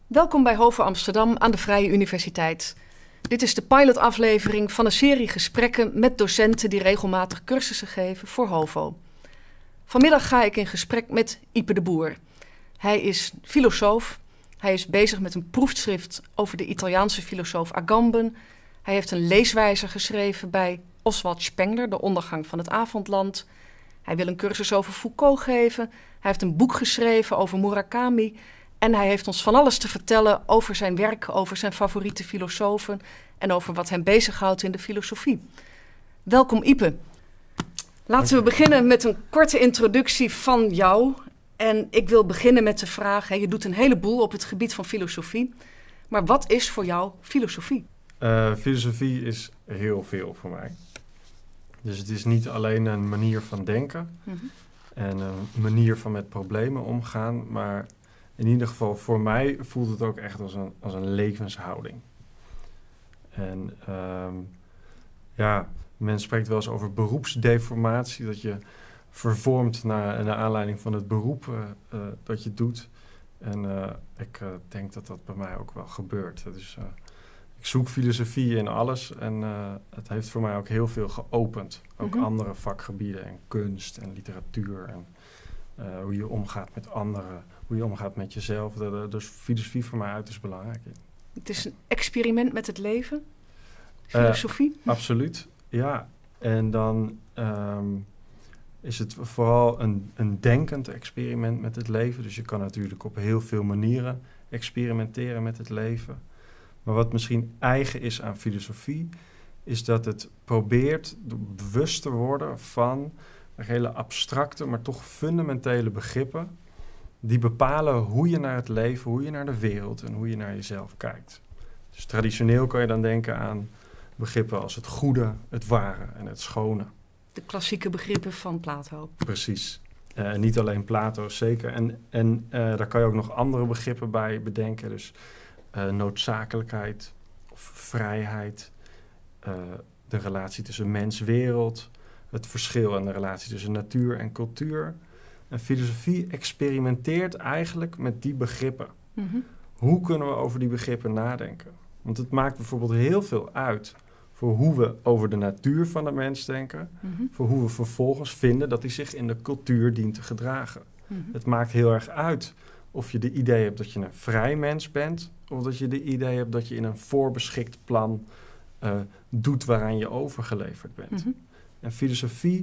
Welkom bij HOVO Amsterdam aan de Vrije Universiteit. Dit is de pilotaflevering van een serie gesprekken met docenten die regelmatig cursussen geven voor HOVO. Vanmiddag ga ik in gesprek met Ipe de Boer. Hij is filosoof. Hij is bezig met een proefschrift over de Italiaanse filosoof Agamben. Hij heeft een leeswijzer geschreven bij Oswald Spengler, De ondergang van het avondland. Hij wil een cursus over Foucault geven. Hij heeft een boek geschreven over Murakami. En hij heeft ons van alles te vertellen over zijn werk, over zijn favoriete filosofen en over wat hem bezighoudt in de filosofie. Welkom Ipe. Laten we beginnen met een korte introductie van jou. En ik wil beginnen met de vraag, je doet een heleboel op het gebied van filosofie. Maar wat is voor jou filosofie? Filosofie is heel veel voor mij. Dus het is niet alleen een manier van denken en een manier van met problemen omgaan, maar in ieder geval voor mij voelt het ook echt als een levenshouding. En men spreekt wel eens over beroepsdeformatie, dat je vervormt naar aanleiding van het beroep dat je doet. En ik denk dat dat bij mij ook wel gebeurt. Dus ik zoek filosofie in alles en het heeft voor mij ook heel veel geopend. Ook andere vakgebieden en kunst en literatuur en hoe je omgaat met anderen, hoe je omgaat met jezelf. Dus filosofie voor mij uiterst belangrijk. Het is een experiment met het leven, filosofie? Absoluut, ja. En dan is het vooral een denkend experiment met het leven. Dus je kan natuurlijk op heel veel manieren experimenteren met het leven. Maar wat misschien eigen is aan filosofie, is dat het probeert bewust te worden van hele abstracte, maar toch fundamentele begrippen die bepalen hoe je naar het leven, hoe je naar de wereld en hoe je naar jezelf kijkt. Dus traditioneel kan je dan denken aan begrippen als het goede, het ware en het schone. De klassieke begrippen van Plato. Precies. Niet alleen Plato, zeker. En daar kan je ook nog andere begrippen bij bedenken. Dus noodzakelijkheid of vrijheid, de relatie tussen mens-wereld, het verschil en de relatie tussen natuur en cultuur. En filosofie experimenteert eigenlijk met die begrippen. Hoe kunnen we over die begrippen nadenken? Want het maakt bijvoorbeeld heel veel uit voor hoe we over de natuur van de mens denken, voor hoe we vervolgens vinden dat hij zich in de cultuur dient te gedragen. Het maakt heel erg uit of je de idee hebt dat je een vrij mens bent, of dat je de idee hebt dat je in een voorbeschikt plan doet waaraan je overgeleverd bent. En filosofie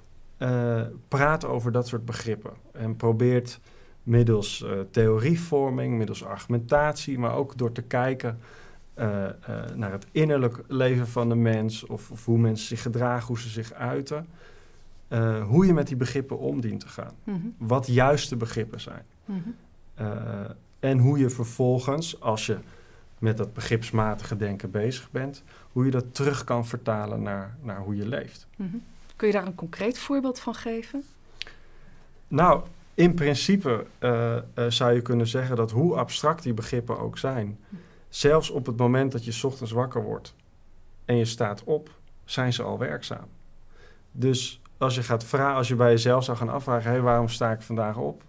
praat over dat soort begrippen en probeert middels theorievorming, middels argumentatie, maar ook door te kijken naar het innerlijk leven van de mens of hoe mensen zich gedragen, hoe ze zich uiten, hoe je met die begrippen om dient te gaan. Wat juiste begrippen zijn. En hoe je vervolgens, als je met dat begripsmatige denken bezig bent, hoe je dat terug kan vertalen naar hoe je leeft. Kun je daar een concreet voorbeeld van geven? Nou, in principe zou je kunnen zeggen dat hoe abstract die begrippen ook zijn, zelfs op het moment dat je 's ochtends wakker wordt en je staat op, zijn ze al werkzaam. Dus als je bij jezelf zou gaan afvragen, waarom sta ik vandaag op?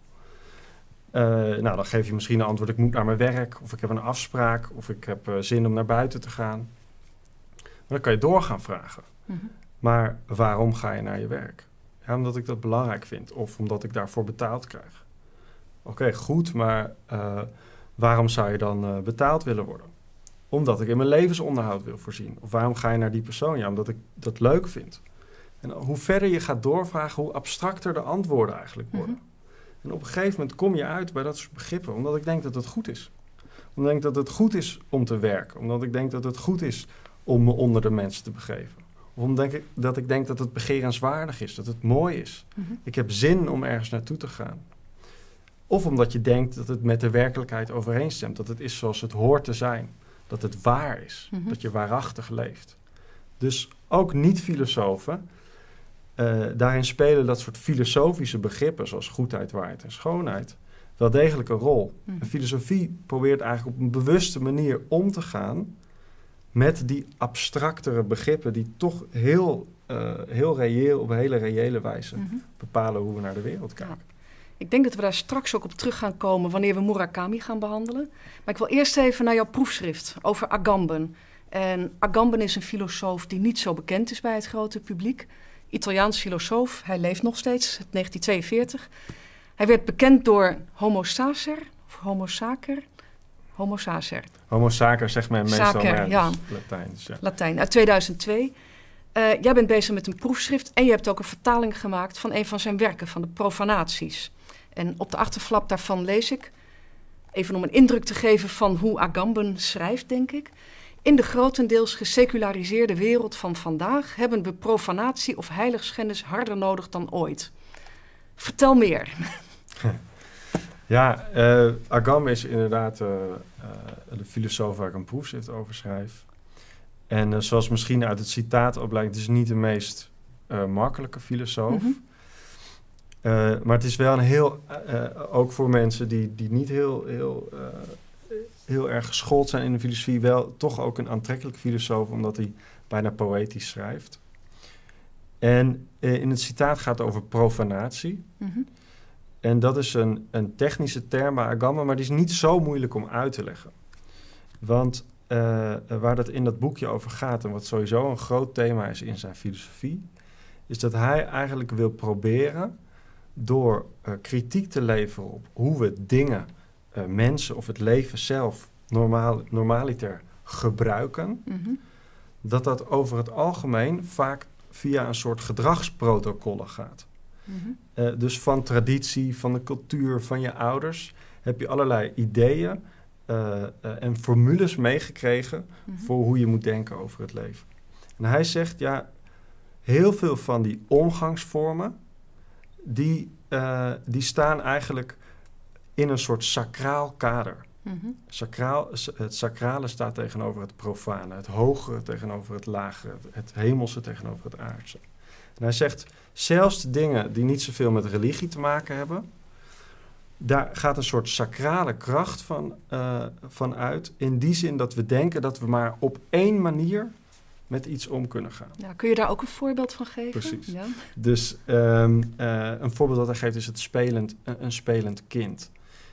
Dan geef je misschien een antwoord, ik moet naar mijn werk, of ik heb een afspraak, of ik heb zin om naar buiten te gaan. Maar dan kan je door gaan vragen. Maar waarom ga je naar je werk? Ja, omdat ik dat belangrijk vind, of omdat ik daarvoor betaald krijg. Oké, goed, maar waarom zou je dan betaald willen worden? Omdat ik in mijn levensonderhoud wil voorzien. Of waarom ga je naar die persoon? Ja, omdat ik dat leuk vind. En hoe verder je gaat doorvragen, hoe abstracter de antwoorden eigenlijk worden. En op een gegeven moment kom je uit bij dat soort begrippen, omdat ik denk dat het goed is. Omdat ik denk dat het goed is om te werken. Omdat ik denk dat het goed is om me onder de mensen te begeven. Of omdat ik denk dat het begerenswaardig is, dat het mooi is. Ik heb zin om ergens naartoe te gaan. Of omdat je denkt dat het met de werkelijkheid overeenstemt. Dat het is zoals het hoort te zijn. Dat het waar is. Dat je waarachtig leeft. Dus ook niet-filosofen, daarin spelen dat soort filosofische begrippen, zoals goedheid, waarheid en schoonheid, wel degelijk een rol. En filosofie probeert eigenlijk op een bewuste manier om te gaan met die abstractere begrippen die toch heel reëel, op een hele reële wijze bepalen hoe we naar de wereld kijken. Ik denk dat we daar straks ook op terug gaan komen wanneer we Murakami gaan behandelen. Maar ik wil eerst even naar jouw proefschrift over Agamben. En Agamben is een filosoof die niet zo bekend is bij het grote publiek. Italiaans filosoof, hij leeft nog steeds, 1942. Hij werd bekend door Homo Sacer, of Homo Sacer? Homo Sacer. Homo sacer zegt men meestal, Sacer, ja. Latijn. Dus ja. Latijn, uit 2002. Jij bent bezig met een proefschrift en je hebt ook een vertaling gemaakt van een van zijn werken, van de Profanaties. En op de achterflap daarvan lees ik, even om een indruk te geven van hoe Agamben schrijft, denk ik. In de grotendeels geseculariseerde wereld van vandaag hebben we profanatie of heiligschennis harder nodig dan ooit. Vertel meer. Ja, Agamben is inderdaad de filosoof waar ik een proefschrift over schrijf. En zoals misschien uit het citaat al blijkt, het is niet de meest makkelijke filosoof. Mm-hmm. Maar het is wel een heel, ook voor mensen die niet heel erg geschoold zijn in de filosofie, wel toch ook een aantrekkelijk filosoof, omdat hij bijna poëtisch schrijft. En in het citaat gaat het over profanatie. Mm-hmm. En dat is een technische term bij Agamben, maar die is niet zo moeilijk om uit te leggen. Want waar dat in dat boekje over gaat, en wat sowieso een groot thema is in zijn filosofie, is dat hij eigenlijk wil proberen door kritiek te leveren op hoe we dingen, mensen of het leven zelf normaliter gebruiken, Mm-hmm. dat over het algemeen vaak via een soort gedragsprotocollen gaat. Mm-hmm. Dus van traditie, van de cultuur, van je ouders heb je allerlei ideeën en formules meegekregen Mm-hmm. voor hoe je moet denken over het leven. En hij zegt, ja, heel veel van die omgangsvormen, die staan eigenlijk in een soort sacraal kader. Mm-hmm. Het sacrale staat tegenover het profane, het hogere tegenover het lagere, het hemelse tegenover het aardse. En hij zegt, zelfs de dingen die niet zoveel met religie te maken hebben, daar gaat een soort sacrale kracht van uit. In die zin dat we denken dat we maar op één manier met iets om kunnen gaan. Ja, kun je daar ook een voorbeeld van geven? Precies. Ja. Dus een voorbeeld dat hij geeft is een spelend kind.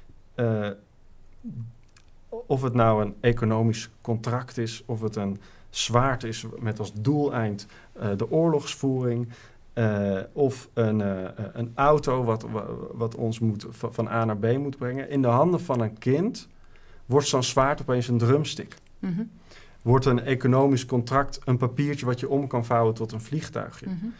Of het nou een economisch contract is, of het een zwaard is met als doeleind de oorlogsvoering, of een auto wat ons van A naar B moet brengen. In de handen van een kind wordt zo'n zwaard opeens een drumstick. Mm-hmm. Wordt een economisch contract een papiertje wat je om kan vouwen tot een vliegtuigje. Mm-hmm.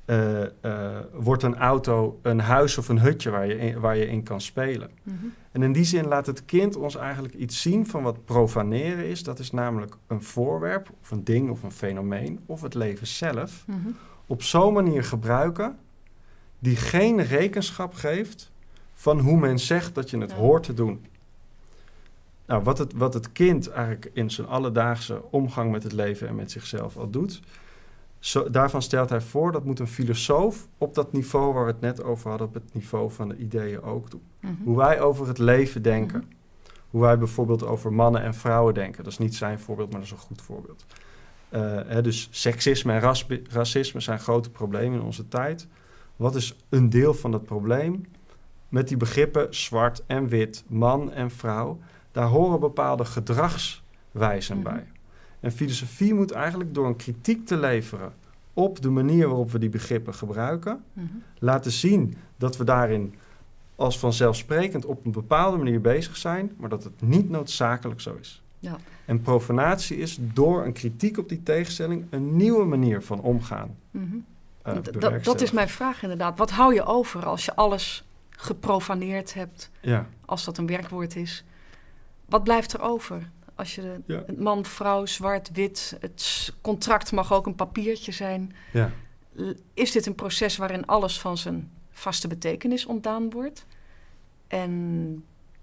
Wordt een auto een huis of een hutje waar je in kan spelen. Mm-hmm. En in die zin laat het kind ons eigenlijk iets zien van wat profaneren is. Dat is namelijk een voorwerp, of een ding, of een fenomeen, of het leven zelf, Mm-hmm. op zo'n manier gebruiken die geen rekenschap geeft van hoe men zegt dat je het hoort te doen. Nou, wat het kind eigenlijk in zijn alledaagse omgang met het leven en met zichzelf al doet, daarvan stelt hij voor, dat moet een filosoof op dat niveau waar we het net over hadden, op het niveau van de ideeën ook doen. Mm-hmm. Hoe wij over het leven denken. Mm-hmm. Hoe wij bijvoorbeeld over mannen en vrouwen denken. Dat is niet zijn voorbeeld, maar dat is een goed voorbeeld. Dus seksisme en racisme zijn grote problemen in onze tijd. Wat is een deel van het probleem? Met die begrippen zwart en wit, man en vrouw, daar horen bepaalde gedragswijzen Mm-hmm. bij. En filosofie moet eigenlijk door een kritiek te leveren op de manier waarop we die begrippen gebruiken, Mm-hmm. laten zien dat we daarin als vanzelfsprekend op een bepaalde manier bezig zijn, maar dat het niet noodzakelijk zo is. Ja. En profanatie is door een kritiek op die tegenstelling een nieuwe manier van omgaan. Mm-hmm. Bewerkstelligen. Dat is mijn vraag inderdaad. Wat hou je over als je alles geprofaneerd hebt, Ja. als dat een werkwoord is? Wat blijft er over? Als je het man, vrouw, zwart, wit, het contract mag ook een papiertje zijn. Ja. Is dit een proces waarin alles van zijn vaste betekenis ontdaan wordt? En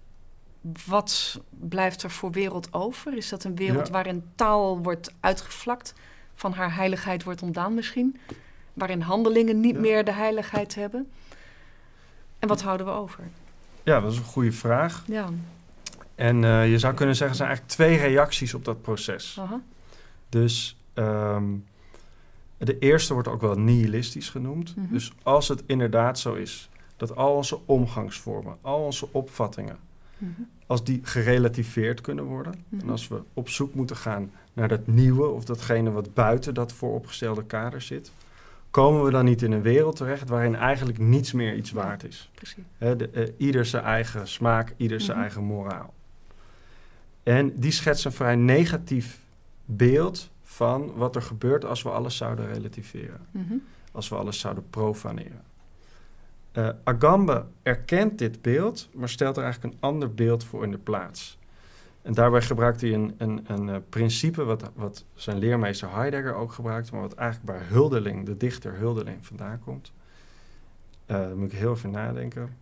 wat blijft er voor wereld over? Is dat een wereld waarin taal wordt uitgevlakt, van haar heiligheid wordt ontdaan misschien? Waarin handelingen niet meer de heiligheid hebben? En wat houden we over? Ja, dat is een goede vraag. Ja. En je zou kunnen zeggen, er zijn eigenlijk 2 reacties op dat proces. Aha. Dus de eerste wordt ook wel nihilistisch genoemd. Mm-hmm. Dus als het inderdaad zo is dat al onze omgangsvormen, al onze opvattingen, als die gerelativeerd kunnen worden, en als we op zoek moeten gaan naar dat nieuwe of datgene wat buiten dat vooropgestelde kader zit, komen we dan niet in een wereld terecht waarin eigenlijk niets meer iets waard is. Precies. Ieder zijn eigen smaak, ieder zijn eigen moraal. En die schetst een vrij negatief beeld van wat er gebeurt als we alles zouden relativeren. Als we alles zouden profaneren. Agamben erkent dit beeld, maar stelt er eigenlijk een ander beeld voor in de plaats. En daarbij gebruikt hij een principe wat zijn leermeester Heidegger ook gebruikt, maar wat eigenlijk bij Hölderlin, de dichter Hölderlin, vandaan komt. Daar moet ik heel even nadenken.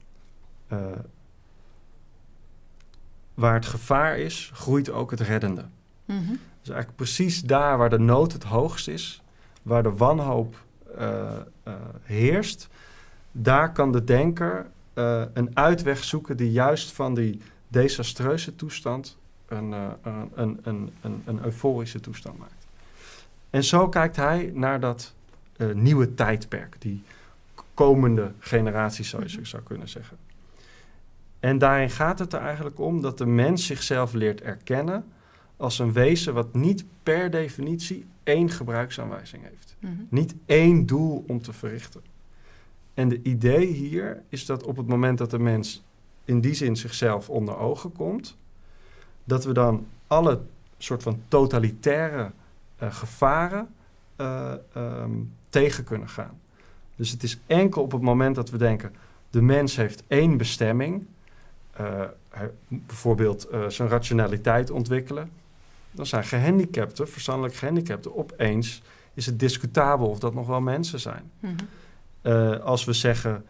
Waar het gevaar is, groeit ook het reddende. Dus eigenlijk precies daar waar de nood het hoogst is, waar de wanhoop heerst, daar kan de denker een uitweg zoeken die juist van die desastreuze toestand een euforische toestand maakt. En zo kijkt hij naar dat nieuwe tijdperk, die komende generaties zou kunnen zeggen. En daarin gaat het er eigenlijk om dat de mens zichzelf leert erkennen als een wezen wat niet per definitie één gebruiksaanwijzing heeft. Niet één doel om te verrichten. En de idee hier is dat op het moment dat de mens in die zin zichzelf onder ogen komt, dat we dan alle soort van totalitaire gevaren tegen kunnen gaan. Dus het is enkel op het moment dat we denken, de mens heeft één bestemming, bijvoorbeeld zijn rationaliteit ontwikkelen, dan zijn gehandicapten, verstandelijk gehandicapten, opeens is het discutabel of dat nog wel mensen zijn. Als we zeggen,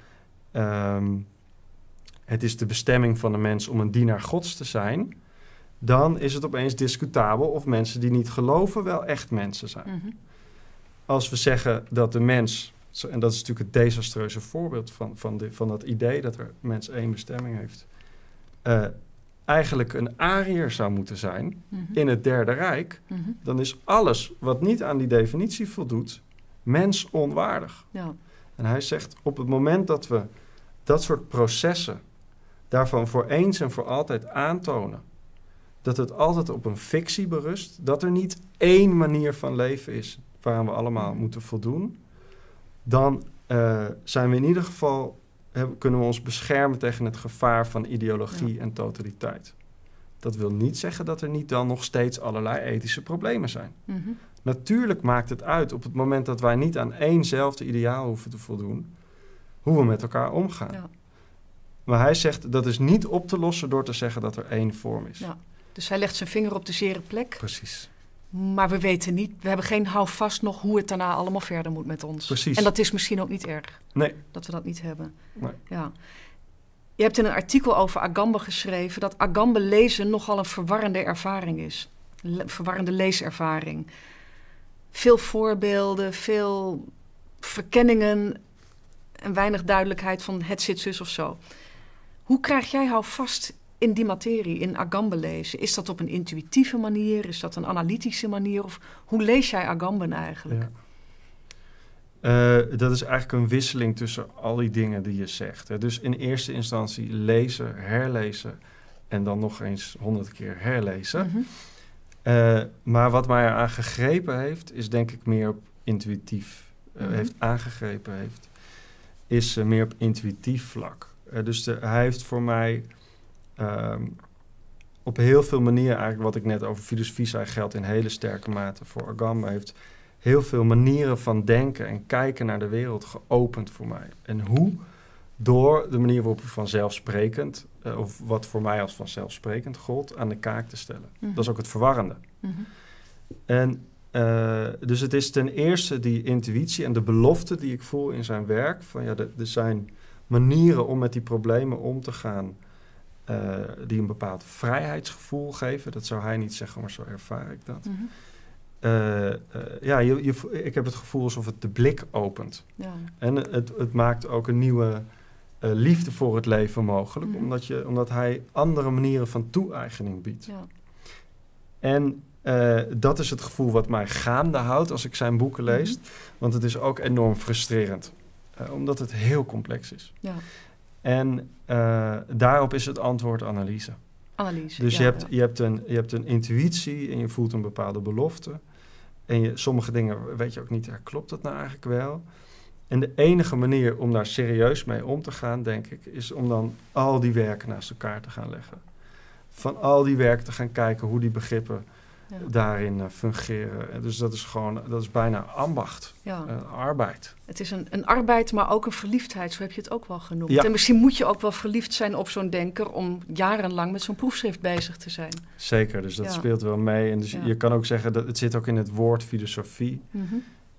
het is de bestemming van de mens om een dienaar Gods te zijn, dan is het opeens discutabel of mensen die niet geloven wel echt mensen zijn. Als we zeggen dat de mens, en dat is natuurlijk het desastreuze voorbeeld van dat idee dat er mens één bestemming heeft, eigenlijk een Ariër zou moeten zijn in het Derde Rijk, dan is alles wat niet aan die definitie voldoet, mens onwaardig. Ja. En hij zegt, op het moment dat we dat soort processen daarvan voor eens en voor altijd aantonen, dat het altijd op een fictie berust, dat er niet één manier van leven is waaraan we allemaal moeten voldoen, dan zijn we in ieder geval, kunnen we ons beschermen tegen het gevaar van ideologie en totaliteit. Dat wil niet zeggen dat er niet dan nog steeds allerlei ethische problemen zijn. Natuurlijk maakt het uit op het moment dat wij niet aan éénzelfde ideaal hoeven te voldoen, hoe we met elkaar omgaan. Ja. Maar hij zegt, dat is niet op te lossen door te zeggen dat er één vorm is. Ja. Dus hij legt zijn vinger op de zere plek. Precies. Maar we weten niet, we hebben geen houvast nog hoe het daarna allemaal verder moet met ons. Precies. En dat is misschien ook niet erg. Nee. Dat we dat niet hebben. Nee. Ja. Je hebt in een artikel over Agamben geschreven dat Agamben lezen nogal een verwarrende ervaring is. Verwarrende leeservaring. Veel voorbeelden, veel verkenningen en weinig duidelijkheid van het zit zus of zo. Hoe krijg jij houvast in die materie, in Agamben lezen? Is dat op een intuïtieve manier? Is dat een analytische manier? Of hoe lees jij Agamben eigenlijk? Ja. Dat is eigenlijk een wisseling tussen al die dingen die je zegt. Hè. Dus in eerste instantie lezen, herlezen en dan nog eens 100 keer herlezen. Maar wat mij eraan gegrepen heeft, is denk ik meer op intuïtief. Is meer op intuïtief vlak. Dus hij heeft voor mij op heel veel manieren, eigenlijk wat ik net over filosofie zei, geldt in hele sterke mate voor Agamben, heeft heel veel manieren van denken en kijken naar de wereld geopend voor mij. En hoe? Door de manier waarop we vanzelfsprekend, of wat voor mij als vanzelfsprekend gold, aan de kaak te stellen. Dat is ook het verwarrende. En dus het is ten eerste die intuïtie en de belofte die ik voel in zijn werk, van ja, er zijn manieren om met die problemen om te gaan, die een bepaald vrijheidsgevoel geven. Dat zou hij niet zeggen, maar zo ervaar ik dat. Ik heb het gevoel alsof het de blik opent. Ja. En het maakt ook een nieuwe liefde voor het leven mogelijk, omdat hij andere manieren van toe-eigening biedt. Ja. En dat is het gevoel wat mij gaande houdt als ik zijn boeken lees, want het is ook enorm frustrerend. Omdat het heel complex is. Ja. En daarop is het antwoord analyse. Analyse, dus je hebt een intuïtie en je voelt een bepaalde belofte. En sommige dingen weet je ook niet, klopt dat nou eigenlijk wel? En de enige manier om daar serieus mee om te gaan, denk ik, is om dan al die werken naast elkaar te gaan leggen. Van al die werken te gaan kijken hoe die begrippen daarin fungeren. Dus dat is bijna ambacht, arbeid. Het is een arbeid, maar ook een verliefdheid, zo heb je het ook wel genoemd. Ja. En misschien moet je ook wel verliefd zijn op zo'n denker om jarenlang met zo'n proefschrift bezig te zijn. Zeker, dus dat speelt wel mee. En dus je kan ook zeggen, dat het zit ook in het woord filosofie. Mm-hmm.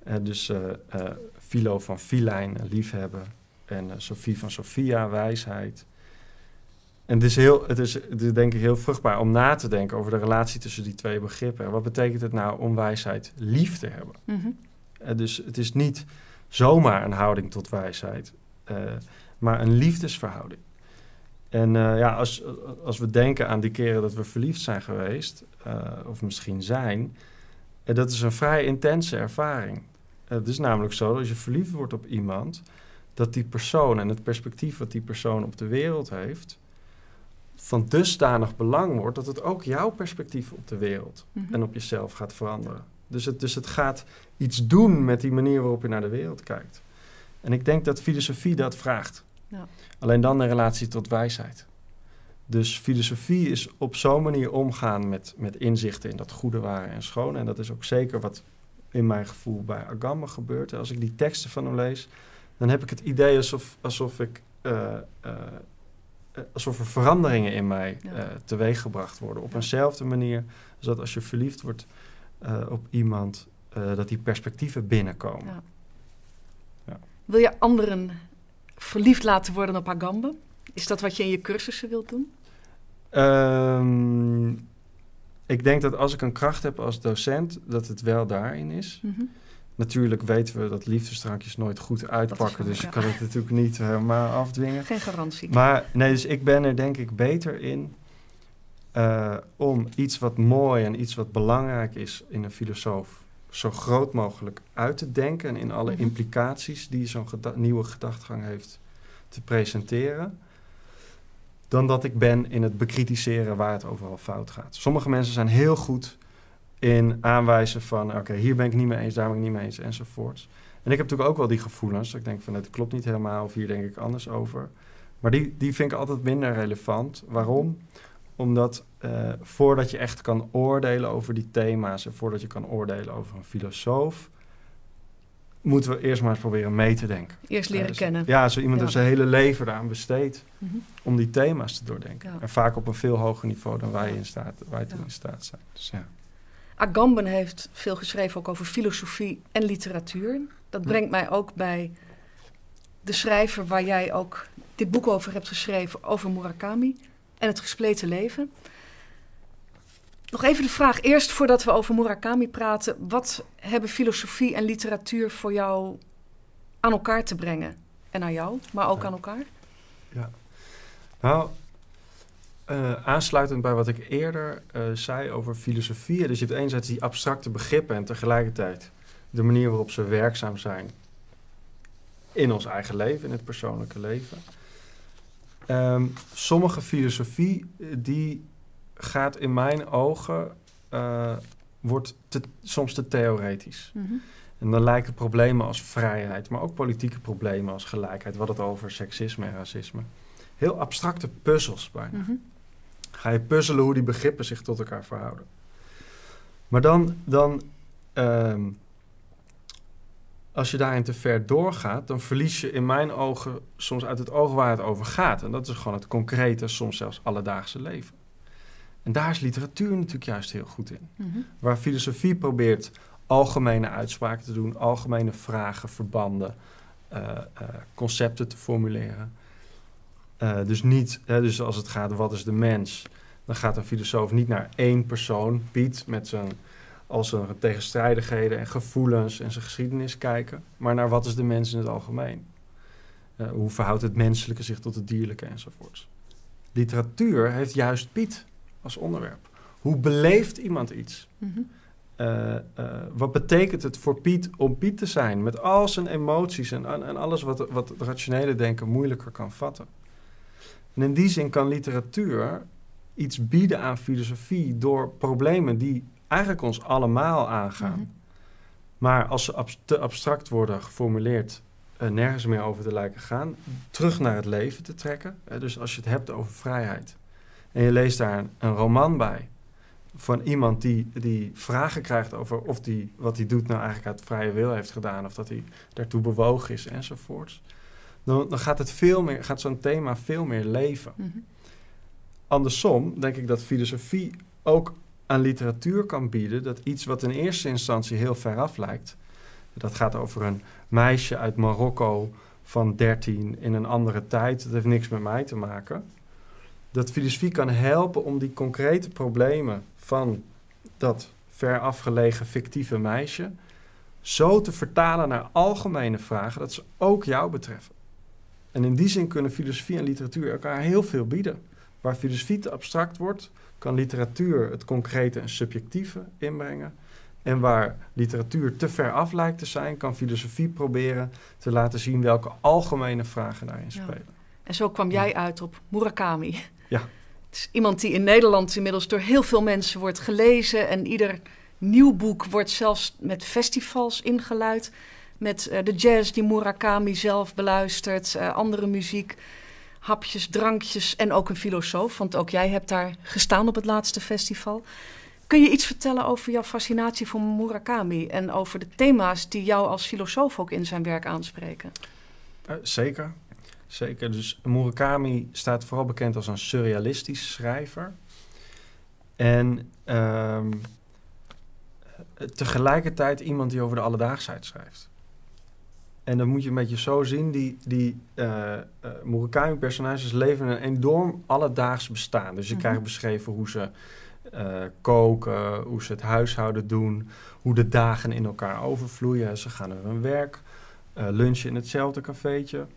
Philo van filijn, liefhebben. En Sophie van Sophia, wijsheid. En het is denk ik heel vruchtbaar om na te denken over de relatie tussen die twee begrippen. Wat betekent het nou om wijsheid lief te hebben? Mm-hmm. Dus het is niet zomaar een houding tot wijsheid, maar een liefdesverhouding. En als we denken aan die keren dat we verliefd zijn geweest, of misschien zijn, dat is een vrij intense ervaring. Het is namelijk zo dat als je verliefd wordt op iemand, dat die persoon en het perspectief wat die persoon op de wereld heeft, van dusdanig belang wordt dat het ook jouw perspectief op de wereld en op jezelf gaat veranderen. Dus het gaat iets doen met die manier waarop je naar de wereld kijkt. En ik denk dat filosofie dat vraagt. Ja. Alleen dan in relatie tot wijsheid. Dus filosofie is op zo'n manier omgaan met inzichten in dat goede, ware en schone. En dat is ook zeker wat in mijn gevoel bij Agamben gebeurt. Als ik die teksten van hem lees, dan heb ik het idee alsof er veranderingen in mij teweeggebracht worden. Op eenzelfde manier, zodat als je verliefd wordt op iemand, dat die perspectieven binnenkomen. Ja. Ja. Wil je anderen verliefd laten worden op Agamben? Is dat wat je in je cursussen wilt doen? Ik denk dat als ik een kracht heb als docent, dat het wel daarin is. Mm-hmm. Natuurlijk weten we dat liefdesdrankjes nooit goed uitpakken, dus ik kan het natuurlijk niet helemaal afdwingen. Geen garantie. Maar nee, dus ik ben er denk ik beter in om iets wat mooi en iets wat belangrijk is in een filosoof zo groot mogelijk uit te denken en in alle implicaties die zo'n nieuwe gedachtegang heeft te presenteren, dan dat ik ben in het bekritiseren waar het overal fout gaat. Sommige mensen zijn heel goed in aanwijzen van, oké, hier ben ik niet mee eens, daar ben ik niet mee eens, enzovoorts. En ik heb natuurlijk ook wel die gevoelens. Ik denk van, dat klopt niet helemaal, of hier denk ik anders over. Maar die vind ik altijd minder relevant. Waarom? Omdat voordat je echt kan oordelen over die thema's en voordat je kan oordelen over een filosoof, moeten we eerst maar eens proberen mee te denken. Eerst leren kennen. Ja, zo iemand heeft zijn hele leven eraan besteed om die thema's te doordenken. Ja. En vaak op een veel hoger niveau dan wij toen in staat zijn. Dus ja. Agamben heeft veel geschreven ook over filosofie en literatuur. Dat brengt mij ook bij de schrijver waar jij ook dit boek over hebt geschreven, over Murakami en het gespleten leven. Nog even de vraag, eerst voordat we over Murakami praten, wat hebben filosofie en literatuur voor jou aan elkaar te brengen? En aan jou, maar ook aan elkaar? Ja, nou, aansluitend bij wat ik eerder zei over filosofie. Dus je hebt enerzijds die abstracte begrippen en tegelijkertijd de manier waarop ze werkzaam zijn in ons eigen leven, in het persoonlijke leven. Sommige filosofie die gaat in mijn ogen, wordt soms te theoretisch. Mm-hmm. En dan lijken problemen als vrijheid, maar ook politieke problemen als gelijkheid. Wat het over seksisme en racisme. Heel abstracte puzzels bijna. Mm-hmm. Ga je puzzelen hoe die begrippen zich tot elkaar verhouden. Maar dan als je daarin te ver doorgaat, dan verlies je in mijn ogen soms uit het oog waar het over gaat. En dat is gewoon het concrete, soms zelfs alledaagse leven. En daar is literatuur natuurlijk juist heel goed in. Mm-hmm. Waar filosofie probeert algemene uitspraken te doen, algemene vragen, verbanden, concepten te formuleren. Dus als het gaat, wat is de mens? Dan gaat een filosoof niet naar één persoon, Piet, met al zijn tegenstrijdigheden en gevoelens en zijn geschiedenis kijken, maar naar wat is de mens in het algemeen? Hoe verhoudt het menselijke zich tot het dierlijke enzovoorts? Literatuur heeft juist Piet als onderwerp. Hoe beleeft iemand iets? Mm-hmm. wat betekent het voor Piet om Piet te zijn? Met al zijn emoties en alles wat het rationele denken moeilijker kan vatten. En in die zin kan literatuur iets bieden aan filosofie door problemen die eigenlijk ons allemaal aangaan. Mm-hmm. Maar als ze te abstract worden geformuleerd, nergens meer over te lijken gaan, terug naar het leven te trekken. Dus als je het hebt over vrijheid en je leest daar een roman bij van iemand die vragen krijgt over of wat hij doet nou eigenlijk uit vrije wil heeft gedaan of dat hij daartoe bewogen is enzovoorts. Dan gaat zo'n thema veel meer leven. Mm-hmm. Andersom denk ik dat filosofie ook aan literatuur kan bieden dat iets wat in eerste instantie heel ver af lijkt, dat gaat over een meisje uit Marokko van 13 in een andere tijd, dat heeft niks met mij te maken, dat filosofie kan helpen om die concrete problemen van dat ver afgelegen fictieve meisje zo te vertalen naar algemene vragen dat ze ook jou betreffen. En in die zin kunnen filosofie en literatuur elkaar heel veel bieden. Waar filosofie te abstract wordt, kan literatuur het concrete en subjectieve inbrengen. En waar literatuur te ver af lijkt te zijn, kan filosofie proberen te laten zien welke algemene vragen daarin spelen. Ja. En zo kwam jij uit op Murakami. Ja. Het is iemand die in Nederland inmiddels door heel veel mensen wordt gelezen. En ieder nieuw boek wordt zelfs met festivals ingeluid. Met de jazz die Murakami zelf beluistert, andere muziek, hapjes, drankjes en ook een filosoof. Want ook jij hebt daar gestaan op het laatste festival. Kun je iets vertellen over jouw fascinatie voor Murakami en over de thema's die jou als filosoof ook in zijn werk aanspreken? Zeker. Zeker. Dus Murakami staat vooral bekend als een surrealistisch schrijver. En tegelijkertijd iemand die over de alledaagsheid schrijft. En dan moet je een beetje zo zien, die Murakami-personages leven een enorm alledaags bestaan. Dus je krijgt beschreven hoe ze koken, hoe ze het huishouden doen, hoe de dagen in elkaar overvloeien. Ze gaan naar hun werk, lunchen in hetzelfde cafeetje,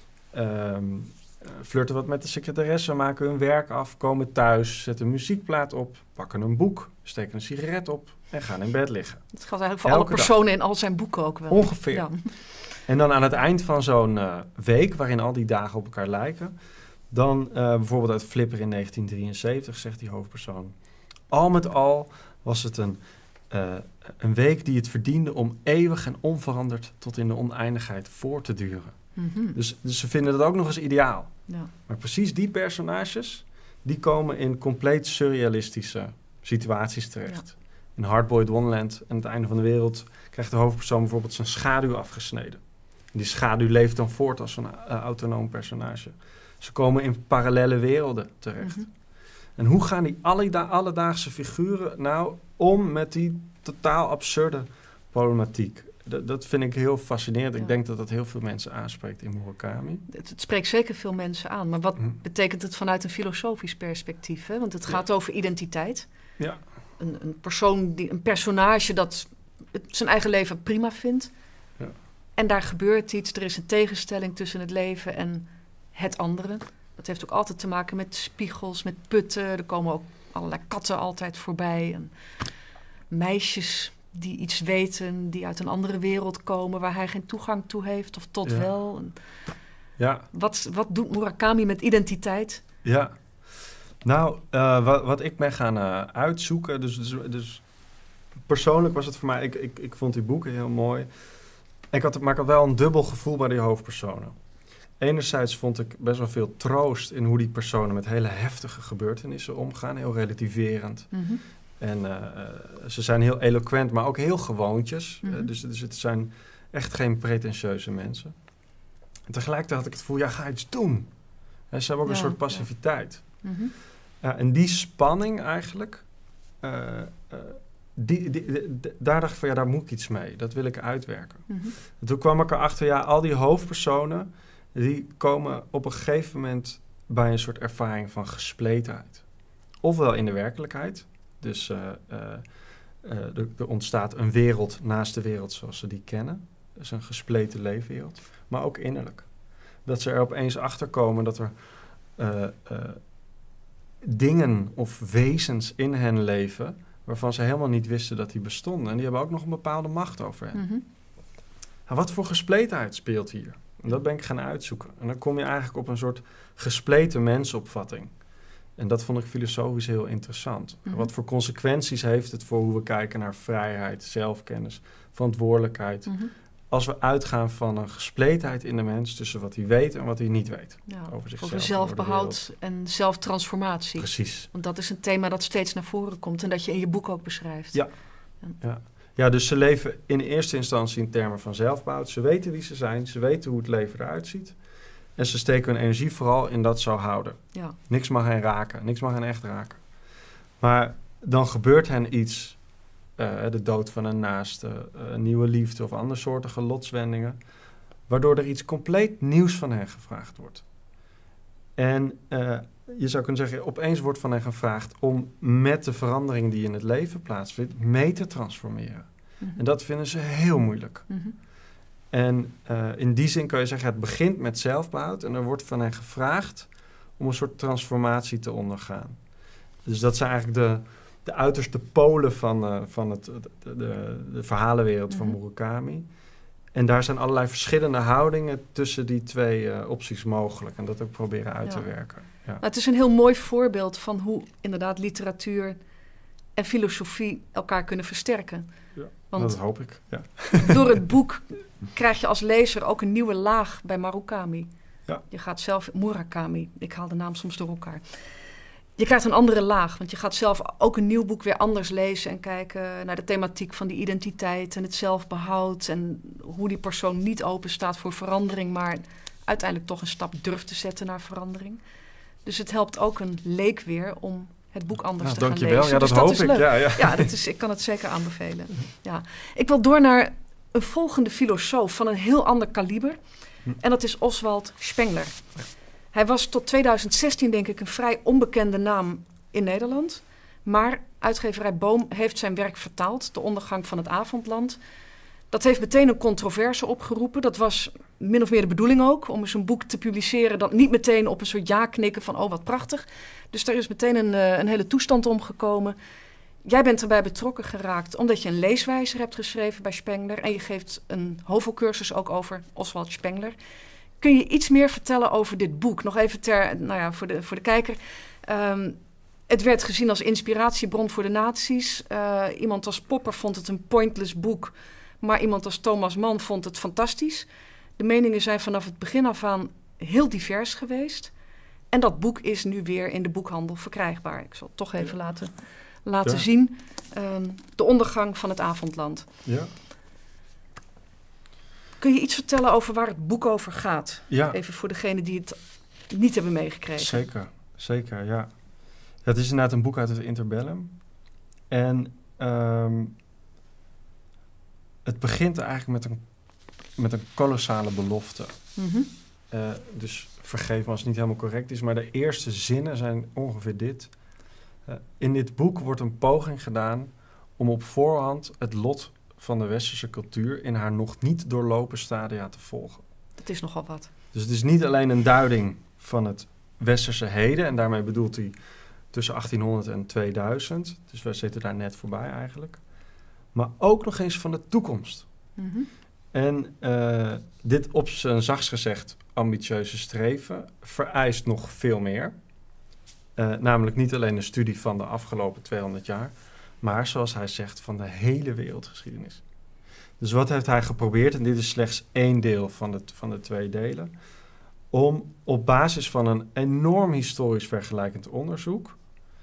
flirten wat met de secretaresse, maken hun werk af, komen thuis, zetten een muziekplaat op, pakken een boek, steken een sigaret op en gaan in bed liggen. Dat geldt eigenlijk voor alle personen in al zijn boeken ook wel. Ongeveer. Ja. En dan aan het eind van zo'n week, waarin al die dagen op elkaar lijken, dan bijvoorbeeld uit Flipper in 1973, zegt die hoofdpersoon, al met al was het een week die het verdiende om eeuwig en onveranderd tot in de oneindigheid voor te duren. Mm-hmm. Dus ze vinden dat ook nog eens ideaal. Ja. Maar precies die personages, die komen in compleet surrealistische situaties terecht. Ja. In Hard-Boiled Wonderland aan het einde van de wereld krijgt de hoofdpersoon bijvoorbeeld zijn schaduw afgesneden. En die schaduw leeft dan voort als een autonoom personage. Ze komen in parallele werelden terecht. Mm-hmm. En hoe gaan die alledaagse figuren nou om met die totaal absurde problematiek? Dat vind ik heel fascinerend. Ja. Ik denk dat dat heel veel mensen aanspreekt in Murakami. Het spreekt zeker veel mensen aan. Maar wat betekent het vanuit een filosofisch perspectief? Hè? Want het gaat over identiteit. Ja. Een personage dat zijn eigen leven prima vindt. Ja. En daar gebeurt iets. Er is een tegenstelling tussen het leven en het andere. Dat heeft ook altijd te maken met spiegels, met putten. Er komen ook allerlei katten altijd voorbij. En meisjes die iets weten, die uit een andere wereld komen, waar hij geen toegang toe heeft of tot wel. En wat doet Murakami met identiteit? Ja, nou, wat ik ben gaan uitzoeken, dus persoonlijk was het voor mij, ik vond die boeken heel mooi. Maar ik had wel een dubbel gevoel bij die hoofdpersonen. Enerzijds vond ik best wel veel troost in hoe die personen met hele heftige gebeurtenissen omgaan, heel relativerend. Mm-hmm. En ze zijn heel eloquent, maar ook heel gewoontjes. Mm-hmm. Dus het zijn echt geen pretentieuze mensen. En tegelijkertijd had ik het gevoel, ga iets doen. En ze hebben ook een soort passiviteit. Ja. Mm-hmm. En die spanning eigenlijk, daar dacht ik van, daar moet ik iets mee. Dat wil ik uitwerken. Mm-hmm. En toen kwam ik erachter, al die hoofdpersonen, die komen op een gegeven moment bij een soort ervaring van gespletenheid. Ofwel in de werkelijkheid. Dus er ontstaat een wereld naast de wereld zoals ze die kennen. Dus een gespleten leefwereld. Maar ook innerlijk. Dat ze er opeens achter komen dat er dingen of wezens in hen leven waarvan ze helemaal niet wisten dat die bestonden. En die hebben ook nog een bepaalde macht over hen. Mhm. Nou, wat voor gespletenheid speelt hier? En dat ben ik gaan uitzoeken. En dan kom je eigenlijk op een soort gespleten mensopvatting. En dat vond ik filosofisch heel interessant. Mhm. Wat voor consequenties heeft het voor hoe we kijken naar vrijheid, zelfkennis, verantwoordelijkheid... Mhm. als we uitgaan van een gespletenheid in de mens tussen wat hij weet en wat hij niet weet. Ja, Over zichzelf, over zelfbehoud en zelftransformatie. Precies. Want dat is een thema dat steeds naar voren komt en dat je in je boek ook beschrijft. Ja. Ja, dus ze leven in eerste instantie in termen van zelfbehoud. Ze weten wie ze zijn, ze weten hoe het leven eruit ziet. En ze steken hun energie vooral in dat zo houden. Ja. Niks mag hen raken, niks mag hen echt raken. Maar dan gebeurt hen iets, de dood van een naaste, een nieuwe liefde of andersoortige lotswendingen, waardoor er iets compleet nieuws van hen gevraagd wordt. En je zou kunnen zeggen, opeens wordt van hen gevraagd om met de verandering die in het leven plaatsvindt, mee te transformeren. Mhm. En dat vinden ze heel moeilijk. Mhm. En in die zin kan je zeggen, het begint met zelfbehoud en er wordt van hen gevraagd om een soort transformatie te ondergaan. Dus dat zijn eigenlijk de uiterste polen van de verhalenwereld van Murakami. En daar zijn allerlei verschillende houdingen tussen die twee opties mogelijk. En dat ook proberen uit te werken. Ja. Nou, het is een heel mooi voorbeeld van hoe inderdaad literatuur en filosofie elkaar kunnen versterken. Ja, want dat hoop ik. Ja. Door het boek krijg je als lezer ook een nieuwe laag bij Murakami. Ja. Je gaat zelf... Murakami, ik haal de naam soms door elkaar. Je krijgt een andere laag, want je gaat zelf ook een nieuw boek weer anders lezen en kijken naar de thematiek van die identiteit en het zelfbehoud en hoe die persoon niet open staat voor verandering, maar uiteindelijk toch een stap durft te zetten naar verandering. Dus het helpt ook een leek weer om het boek anders te gaan lezen. Dankjewel, ja, dat dus hoop is ik. leuk. Ja. Ik kan het zeker aanbevelen. Ja. Ik wil door naar een volgende filosoof van een heel ander kaliber. En dat is Oswald Spengler. Hij was tot 2016 denk ik een vrij onbekende naam in Nederland. Maar uitgeverij Boom heeft zijn werk vertaald, De ondergang van het avondland. Dat heeft meteen een controverse opgeroepen. Dat was min of meer de bedoeling ook, om eens een boek te publiceren dat niet meteen op een soort ja knikken van oh wat prachtig. Dus daar is meteen een hele toestand omgekomen. Jij bent erbij betrokken geraakt omdat je een leeswijzer hebt geschreven bij Spengler. En je geeft een HOVO-cursus ook over Oswald Spengler. Kun je iets meer vertellen over dit boek? Nog even voor de kijker. Het werd gezien als inspiratiebron voor de nazi's. Iemand als Popper vond het een pointless boek. Maar iemand als Thomas Mann vond het fantastisch. De meningen zijn vanaf het begin af aan heel divers geweest. En dat boek is nu weer in de boekhandel verkrijgbaar. Ik zal het toch even laten zien. De ondergang van het avondland. Ja. Kun je iets vertellen over waar het boek over gaat? Ja. Even voor degenen die het niet hebben meegekregen. Zeker, ja. Het is inderdaad een boek uit het interbellum. En het begint eigenlijk met een kolossale belofte. Mm-hmm. Dus vergeef me als het niet helemaal correct is, maar de eerste zinnen zijn ongeveer dit. In dit boek wordt een poging gedaan om op voorhand het lot van de westerse cultuur in haar nog niet doorlopen stadia te volgen. Het is nogal wat. Dus het is niet alleen een duiding van het westerse heden, en daarmee bedoelt hij tussen 1800 en 2000. Dus we zitten daar net voorbij eigenlijk. Maar ook nog eens van de toekomst. Mm-hmm. En dit op zijn zachtst gezegd ambitieuze streven vereist nog veel meer. Namelijk niet alleen een studie van de afgelopen 200 jaar, maar zoals hij zegt van de hele wereldgeschiedenis. Dus wat heeft hij geprobeerd, en dit is slechts één deel van de twee delen, om op basis van een enorm historisch vergelijkend onderzoek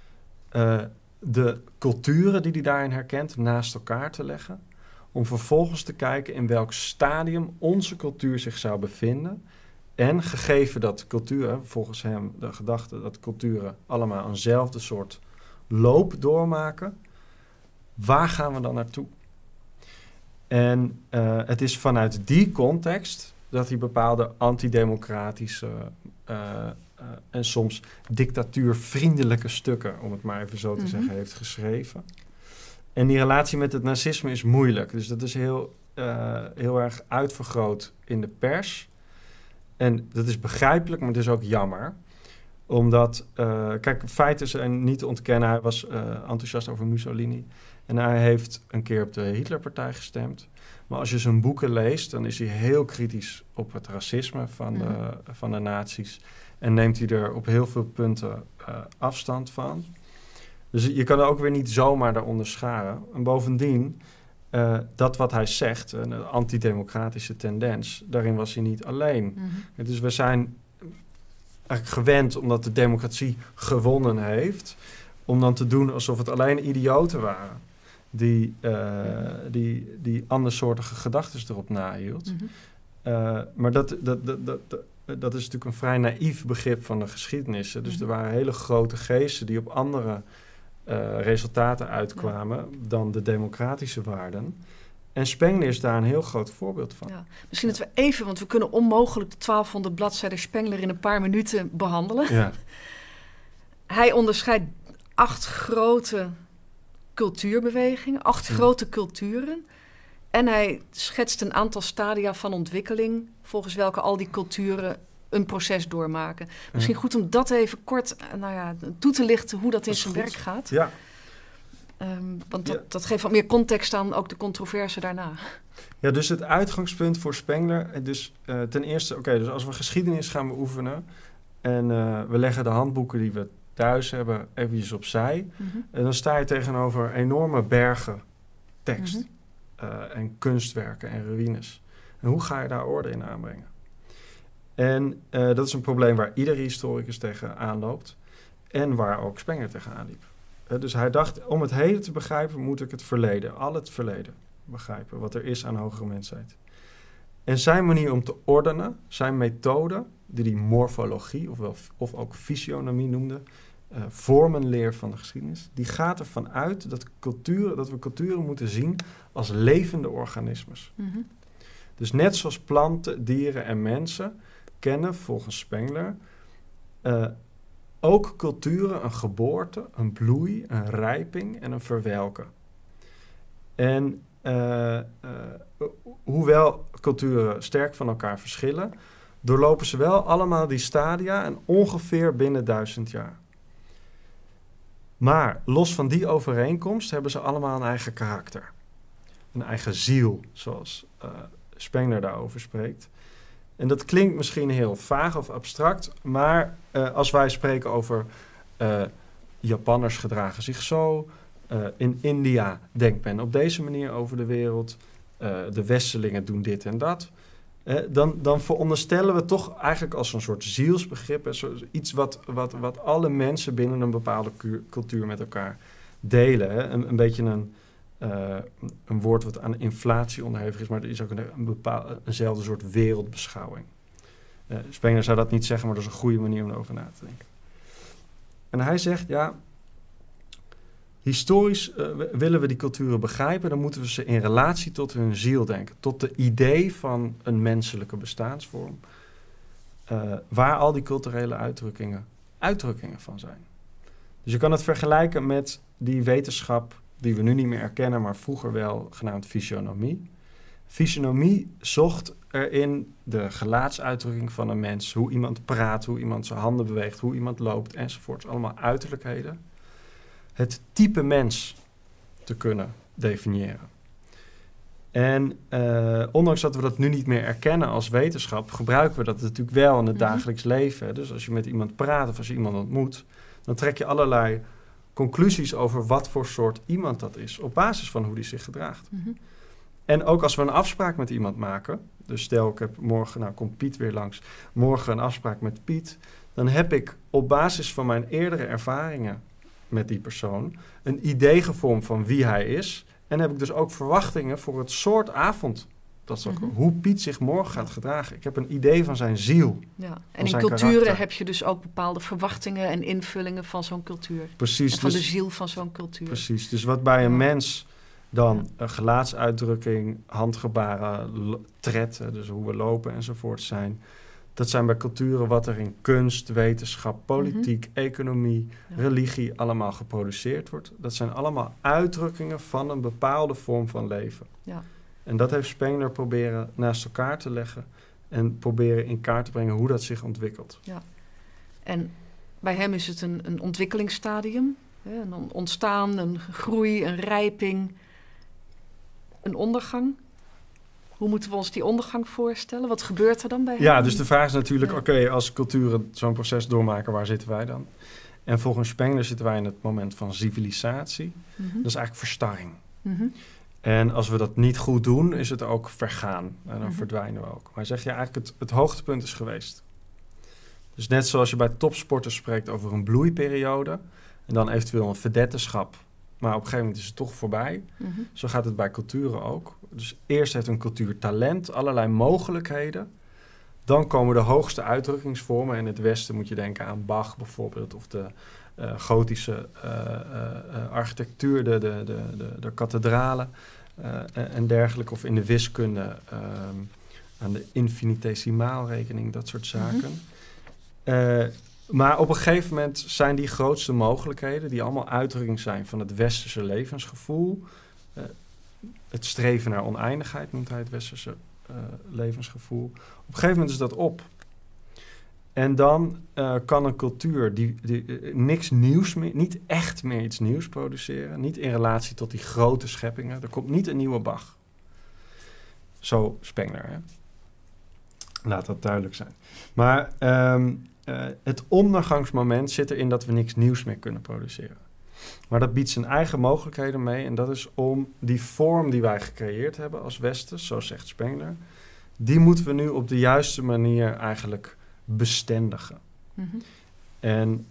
de culturen die hij daarin herkent naast elkaar te leggen, om vervolgens te kijken in welk stadium onze cultuur zich zou bevinden. En gegeven dat culturen, volgens hem de gedachte dat culturen allemaal eenzelfde soort loop doormaken, waar gaan we dan naartoe? En het is vanuit die context dat hij bepaalde antidemocratische en soms dictatuurvriendelijke stukken, om het maar even zo te zeggen, heeft geschreven. En die relatie met het nazisme is moeilijk. Dus dat is heel erg uitvergroot in de pers. En dat is begrijpelijk, maar het is ook jammer. Omdat, kijk, feiten zijn niet te ontkennen. Hij was enthousiast over Mussolini. En hij heeft een keer op de Hitlerpartij gestemd. Maar als je zijn boeken leest, dan is hij heel kritisch op het racisme van de nazi's. En neemt hij er op heel veel punten afstand van. Dus je kan er ook weer niet zomaar daaronder scharen. En bovendien, dat wat hij zegt, een antidemocratische tendens, daarin was hij niet alleen. Mm-hmm. Dus we zijn eigenlijk gewend, omdat de democratie gewonnen heeft, om dan te doen alsof het alleen idioten waren die andersoortige gedachten erop nahield. Mm-hmm. Maar dat is natuurlijk een vrij naïef begrip van de geschiedenis. Dus er waren hele grote geesten die op andere resultaten uitkwamen dan de democratische waarden. En Spengler is daar een heel groot voorbeeld van. Ja. Misschien dat we even, want we kunnen onmogelijk de 1200 bladzijden Spengler in een paar minuten behandelen. Ja. Hij onderscheidt 8 grote cultuurbewegingen, 8 grote culturen. En hij schetst een aantal stadia van ontwikkeling, volgens welke al die culturen een proces doormaken. Misschien goed om dat even kort toe te lichten hoe dat in zijn werk gaat. Ja. Want dat geeft wat meer context aan ook de controverse daarna. Ja, dus het uitgangspunt voor Spengler, dus ten eerste, dus als we geschiedenis gaan beoefenen en we leggen de handboeken die we thuis hebben eventjes opzij, en dan sta je tegenover enorme bergen tekst en kunstwerken en ruïnes. En hoe ga je daar orde in aanbrengen? En dat is een probleem waar iedere historicus tegenaan loopt en waar ook Spengler tegenaan liep. Dus hij dacht, om het heden te begrijpen moet ik het verleden, al het verleden begrijpen, wat er is aan hogere mensheid. En zijn manier om te ordenen, zijn methode, die hij morfologie of ook fysionomie noemde, vormenleer van de geschiedenis, die gaat ervan uit dat we culturen moeten zien als levende organismes. Mm-hmm. Dus net zoals planten, dieren en mensen kennen volgens Spengler ook culturen een geboorte, een bloei, een rijping en een verwelken. En hoewel culturen sterk van elkaar verschillen, doorlopen ze wel allemaal die stadia en ongeveer binnen 1000 jaar. Maar los van die overeenkomst hebben ze allemaal een eigen karakter. Een eigen ziel, zoals Spengler daarover spreekt. En dat klinkt misschien heel vaag of abstract, maar als wij spreken over Japanners gedragen zich zo, in India denkt men op deze manier over de wereld, de Westelingen doen dit en dat, dan veronderstellen we toch eigenlijk als een soort zielsbegrip, iets wat alle mensen binnen een bepaalde cultuur met elkaar delen. Hè? Een beetje een woord wat aan inflatie onderhevig is, maar er is ook eenzelfde soort wereldbeschouwing. Spengler zou dat niet zeggen, maar dat is een goede manier om erover na te denken. En hij zegt, historisch willen we die culturen begrijpen, dan moeten we ze in relatie tot hun ziel denken, tot de idee van een menselijke bestaansvorm, waar al die culturele uitdrukkingen van zijn. Dus je kan het vergelijken met die wetenschap die we nu niet meer erkennen, maar vroeger wel, genaamd fysionomie. Fysionomie zocht erin de gelaatsuitdrukking van een mens, hoe iemand praat, hoe iemand zijn handen beweegt, hoe iemand loopt enzovoorts. Allemaal uiterlijkheden. Het type mens te kunnen definiëren. En ondanks dat we dat nu niet meer erkennen als wetenschap, gebruiken we dat natuurlijk wel in het dagelijks leven. Dus als je met iemand praat of als je iemand ontmoet, dan trek je allerlei conclusies over wat voor soort iemand dat is, op basis van hoe die zich gedraagt. Mm-hmm. En ook als we een afspraak met iemand maken, dus stel ik heb morgen, komt Piet weer langs, morgen een afspraak met Piet, dan heb ik op basis van mijn eerdere ervaringen met die persoon een idee gevormd van wie hij is en heb ik dus ook verwachtingen voor het soort avond. Dat is ook hoe Piet zich morgen gaat gedragen. Ik heb een idee van zijn ziel. Ja. En in culturen heb je dus ook bepaalde verwachtingen en invullingen van zo'n cultuur. Precies. En van de ziel van zo'n cultuur. Precies. Dus wat bij een mens dan een gelaatsuitdrukking, handgebaren, tred, dus hoe we lopen enzovoort zijn. Dat zijn bij culturen wat er in kunst, wetenschap, politiek, economie, religie allemaal geproduceerd wordt. Dat zijn allemaal uitdrukkingen van een bepaalde vorm van leven. Ja. En dat heeft Spengler proberen naast elkaar te leggen en proberen in kaart te brengen hoe dat zich ontwikkelt. Ja. En Bij hem is het een ontwikkelingsstadium. Hè, een ontstaan, een groei, een rijping, een ondergang. Hoe moeten we ons die ondergang voorstellen? Wat gebeurt er dan bij hem? Ja, dus de vraag is natuurlijk, oké, als culturen zo'n proces doormaken, waar zitten wij dan? En volgens Spengler zitten wij in het moment van civilisatie. Mm-hmm. Dat is eigenlijk verstarring. Mm-hmm. En als we dat niet goed doen, is het ook vergaan. En dan Mm-hmm. verdwijnen we ook. Maar hij zegt, ja, eigenlijk het hoogtepunt is geweest. Dus net zoals je bij topsporters spreekt over een bloeiperiode en dan eventueel een vedettenschap, maar op een gegeven moment is het toch voorbij. Mm-hmm. Zo gaat het bij culturen ook. Dus eerst heeft een cultuur talent, allerlei mogelijkheden. Dan komen de hoogste uitdrukkingsvormen. In het Westen moet je denken aan Bach bijvoorbeeld, of de gotische architectuur, de kathedralen en dergelijke. Of in de wiskunde aan de infinitesimaalrekening, dat soort zaken. Maar op een gegeven moment zijn die grootste mogelijkheden, die allemaal uitdrukking zijn van het westerse levensgevoel. Het streven naar oneindigheid noemt hij het westerse levensgevoel. Op een gegeven moment is dat op. En dan kan een cultuur die niks nieuws meer, niet echt meer iets nieuws produceren. Niet in relatie tot die grote scheppingen. Er komt niet een nieuwe Bach. Zo Spengler, hè? Laat dat duidelijk zijn. Maar het ondergangsmoment zit erin dat we niks nieuws meer kunnen produceren. Maar dat biedt zijn eigen mogelijkheden mee. En dat is om die vorm die wij gecreëerd hebben als Westen, zo zegt Spengler, die moeten we nu op de juiste manier eigenlijk bestendigen. Mm-hmm. En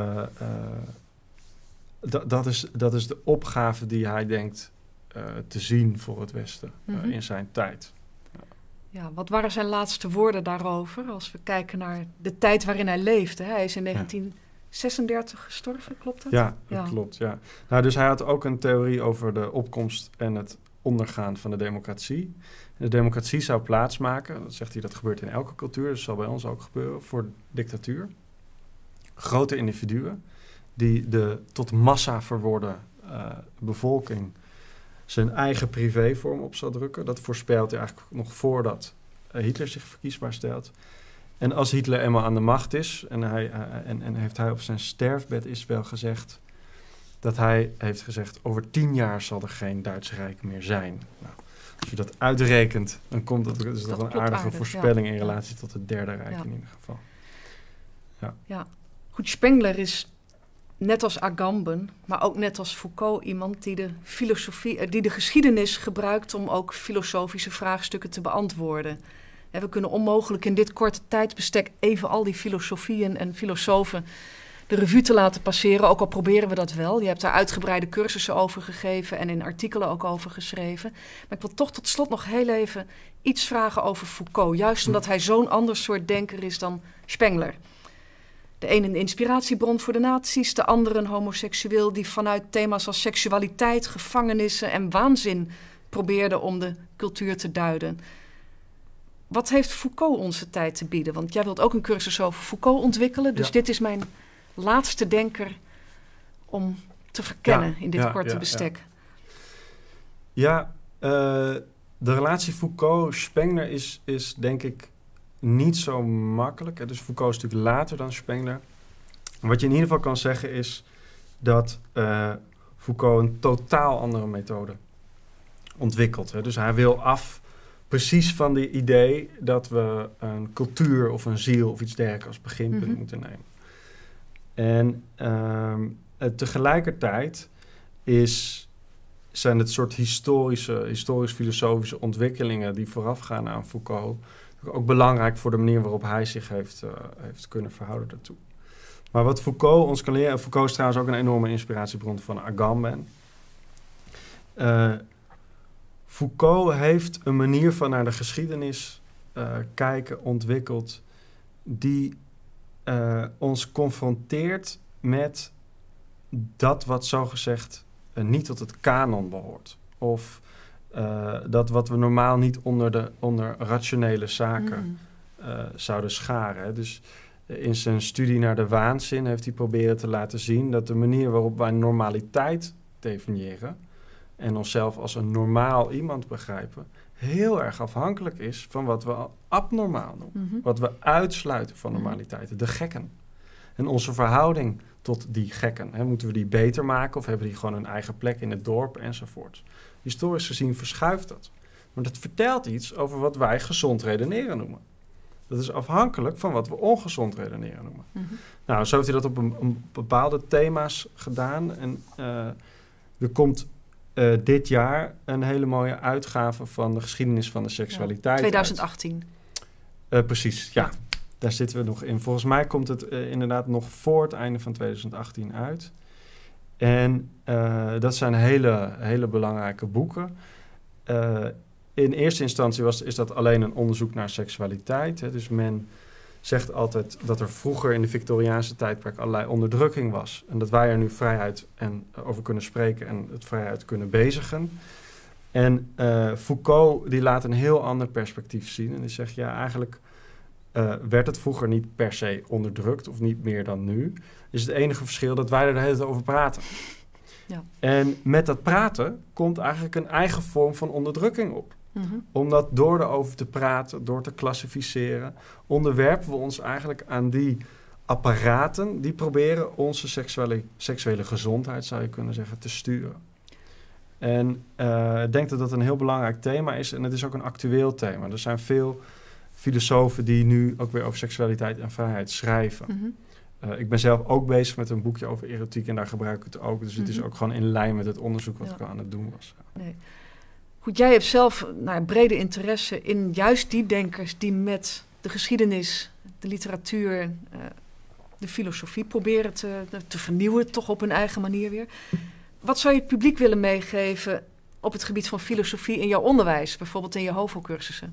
dat is de opgave die hij denkt te zien voor het Westen Mm-hmm. in zijn tijd. Ja, wat waren zijn laatste woorden daarover? Als we kijken naar de tijd waarin hij leefde. Hij is in 1936 gestorven, klopt dat? Ja, dat klopt. Ja. Nou, dus hij had ook een theorie over de opkomst en het ondergaan van de democratie. De democratie zou plaatsmaken, dat zegt hij, dat gebeurt in elke cultuur, dat zal bij ons ook gebeuren, voor dictatuur. Grote individuen die de tot massa verworden bevolking zijn eigen privévorm op zal drukken. Dat voorspelt hij eigenlijk nog voordat Hitler zich verkiesbaar stelt. En als Hitler eenmaal aan de macht is, en heeft hij op zijn sterfbed is wel gezegd, dat hij heeft gezegd, over 10 jaar zal er geen Duits Rijk meer zijn. Nou, als je dat uitrekent, dan komt dat is toch een aardige voorspelling in relatie tot het Derde Rijk in ieder geval. Ja. Goed, Spengler is net als Agamben, maar ook net als Foucault iemand die de geschiedenis gebruikt om ook filosofische vraagstukken te beantwoorden. We kunnen onmogelijk in dit korte tijdsbestek even al die filosofieën en filosofen de revue te laten passeren, ook al proberen we dat wel. Je hebt daar uitgebreide cursussen over gegeven en in artikelen ook over geschreven. Maar ik wil toch tot slot nog heel even iets vragen over Foucault, juist omdat hij zo'n ander soort denker is dan Spengler. De een een inspiratiebron voor de nazi's, de ander een homoseksueel die vanuit thema's als seksualiteit, gevangenissen en waanzin probeerde om de cultuur te duiden. Wat heeft Foucault onze tijd te bieden? Want jij wilt ook een cursus over Foucault ontwikkelen, dus dit is mijn laatste denker om te verkennen in dit korte bestek. Ja, de relatie Foucault-Spengler is denk ik niet zo makkelijk. Dus Foucault is natuurlijk later dan Spengler. Wat je in ieder geval kan zeggen is dat Foucault een totaal andere methode ontwikkelt. Hè. Dus hij wil af precies van die idee dat we een cultuur of een ziel of iets dergelijks als beginpunt moeten nemen. En tegelijkertijd zijn het soort historisch-filosofische ontwikkelingen die voorafgaan aan Foucault ook belangrijk voor de manier waarop hij zich heeft kunnen verhouden daartoe. Maar wat Foucault ons kan leren, en Foucault is trouwens ook een enorme inspiratiebron van Agamben. Foucault heeft een manier van naar de geschiedenis kijken ontwikkeld die ons confronteert met dat wat zogezegd niet tot het kanon behoort. Of dat wat we normaal niet onder rationele zaken zouden scharen. Hè. Dus in zijn studie naar de waanzin heeft hij proberen te laten zien dat de manier waarop wij normaliteit definiëren en onszelf als een normaal iemand begrijpen, heel erg afhankelijk is van wat we abnormaal noemen. Wat we uitsluiten van normaliteiten, de gekken. En onze verhouding tot die gekken. Hè, moeten we die beter maken of hebben die gewoon een eigen plek in het dorp enzovoort. Historisch gezien verschuift dat. Maar dat vertelt iets over wat wij gezond redeneren noemen. Dat is afhankelijk van wat we ongezond redeneren noemen. Mm-hmm. Nou, zo heeft hij dat op een bepaalde thema's gedaan. En er komt dit jaar een hele mooie uitgave van de geschiedenis van de seksualiteit. 2018. Precies, ja. Daar zitten we nog in. Volgens mij komt het inderdaad nog voor het einde van 2018 uit. En dat zijn hele belangrijke boeken. In eerste instantie is dat alleen een onderzoek naar seksualiteit. Hè. Dus men zegt altijd dat er vroeger in de Victoriaanse tijdperk allerlei onderdrukking was. En dat wij er nu vrijheid over kunnen spreken en het vrijheid kunnen bezigen. En Foucault die laat een heel ander perspectief zien. En die zegt, ja, eigenlijk werd het vroeger niet per se onderdrukt of niet meer dan nu. Is het enige verschil dat wij er de hele tijd over praten. Ja. En met dat praten komt eigenlijk een eigen vorm van onderdrukking op. Mm-hmm. Omdat door erover te praten, door te klassificeren, onderwerpen we ons eigenlijk aan die apparaten die proberen onze seksuele gezondheid, zou je kunnen zeggen, te sturen. En ik denk dat dat een heel belangrijk thema is en het is ook een actueel thema. Er zijn veel filosofen die nu ook weer over seksualiteit en vrijheid schrijven. Mm-hmm. Ik ben zelf ook bezig met een boekje over erotiek en daar gebruik ik het ook. Dus het is ook gewoon in lijn met het onderzoek wat ik aan het doen was. Nee. Goed, jij hebt zelf een brede interesse in juist die denkers die met de geschiedenis, de literatuur, de filosofie proberen te vernieuwen, toch op hun eigen manier weer. Wat zou je het publiek willen meegeven op het gebied van filosofie in jouw onderwijs, bijvoorbeeld in je HOVO-cursussen?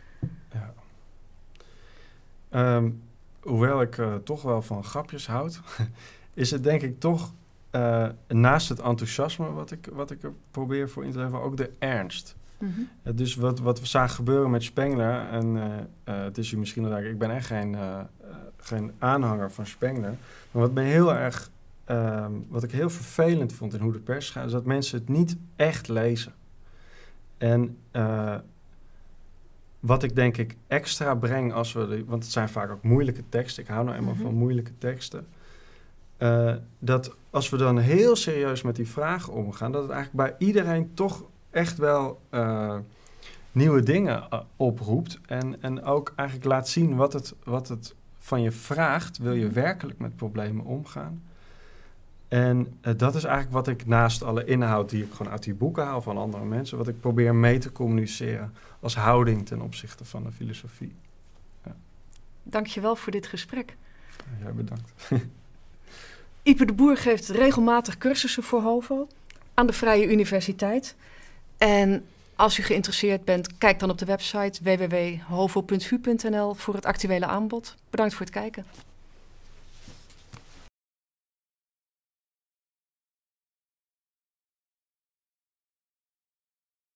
Ja. Hoewel ik toch wel van grapjes houd, is het denk ik toch naast het enthousiasme wat ik er probeer voor in te leveren, ook de ernst. Mm-hmm. Dus wat we zagen gebeuren met Spengler, en het is u misschien al duidelijk, ik ben echt geen aanhanger van Spengler, maar wat ik heel vervelend vond in hoe de pers gaat, is dat mensen het niet echt lezen. En wat ik denk ik extra breng als want het zijn vaak ook moeilijke teksten. Ik hou nou eenmaal van moeilijke teksten. Dat als we dan heel serieus met die vragen omgaan, dat het eigenlijk bij iedereen toch echt wel nieuwe dingen oproept. En ook eigenlijk laat zien wat het van je vraagt. Wil je werkelijk met problemen omgaan? En dat is eigenlijk wat ik naast alle inhoud die ik gewoon uit die boeken haal van andere mensen, wat ik probeer mee te communiceren als houding ten opzichte van de filosofie. Ja. Dank je wel voor dit gesprek. Jij bedankt. Ipe de Boer geeft regelmatig cursussen voor HOVO aan de Vrije Universiteit. En als u geïnteresseerd bent, kijk dan op de website www.hovo.vu.nl voor het actuele aanbod. Bedankt voor het kijken.